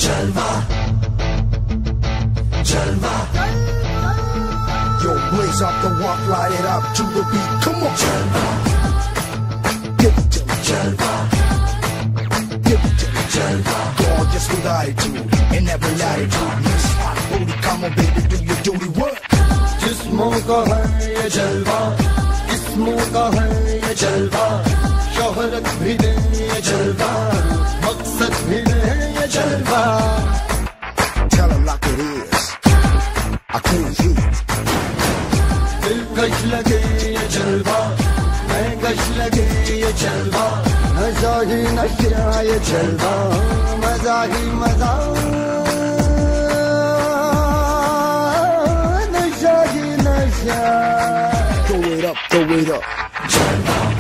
जलवा जलवा Yo, blaze up the walk, light it up to the beat. Come on, जलवा give it to me, जलवा give it to me. जलवा Gorgeous with attitude in every latitude. Miss hot booty, come on, baby, do your duty work. जिस्मों का है ये जलवा, जिस्मों का है ये जलवा, शोहरत भी दे ये जलवा, मकसद भी दे ये जलवा. Tell him like it is. I can't hear. दिलकश लगे ये जलवा, महकश लगे ये जलवा, नशा ही नशा ये जलवा, मजा ही मजा, नशा ही नशा. Throw it up, throw it up. जलवा